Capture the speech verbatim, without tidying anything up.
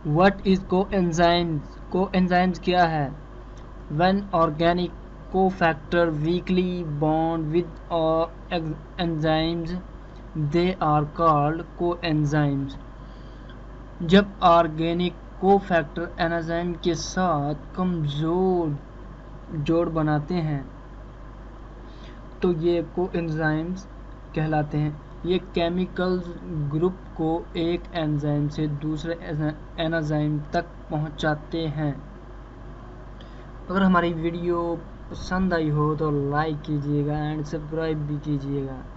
What is coenzymes? Coenzymes क्या है? When organic cofactor weakly bond with enzymes they are called coenzymes. जब organic cofactor enzyme के साथ कमजोर जोड़ बनाते हैं तो ये कोएंजाइम्स कहलाते हैं। ये केमिकल ग्रुप को एक एंजाइम से दूसरे एंजाइम तक पहुंचाते हैं। अगर हमारी वीडियो पसंद आई हो तो लाइक कीजिएगा एंड सब्सक्राइब भी कीजिएगा।